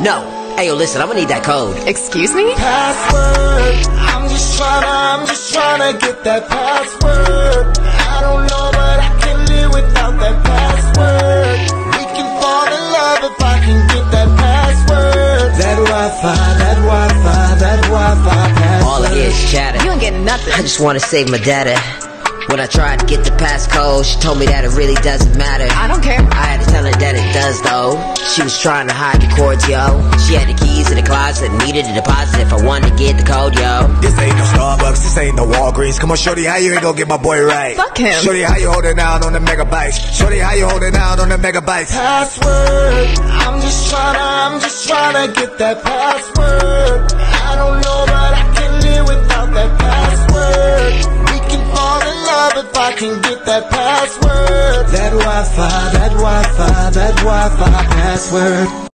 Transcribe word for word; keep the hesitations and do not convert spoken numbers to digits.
No. Hey, yo, listen, I'm gonna need that code. Excuse me? Password. I'm just tryna, I'm just tryna get that password. I don't know, but I can live without that password. We can fall in love if I can get that password. That Wi-Fi, that Wi-Fi, that Wi-Fi password. All I hear is chatter. You ain't getting nothing. I just wanna save my data. When I tried to get the passcode, she told me that it really doesn't matter. I don't care. I had to tell her that it does though. She was trying to hide the cords, yo. She had the keys to the closet, needed a deposit if I wanted to get the code, yo. This ain't no Starbucks, this ain't no Walgreens. Come on, shorty, how you ain't gonna get my boy right? Fuck him. Shorty, how you holding out on the megabytes? Shorty, how you holding out on the megabytes? Password. I'm just tryna, I'm just tryna get that password. I don't know, but I can live without that password. We can fall in love if I can get that password. That Wi-Fi, that Wi-Fi, that Wi-Fi password.